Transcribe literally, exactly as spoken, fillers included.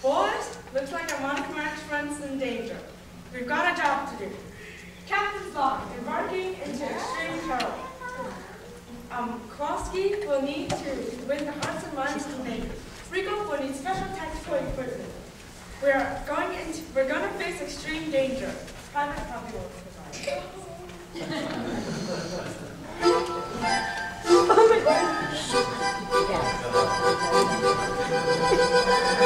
Boys, looks like a monarch friend's in danger. We've got a job to do. Captain's log, embarking into extreme peril. Um, Kowalski will need to win the hearts and minds of the Navy. Rico will need special tactical equipment. We're going into, we're going to face extreme danger. Private probably won't survive. Oh my God.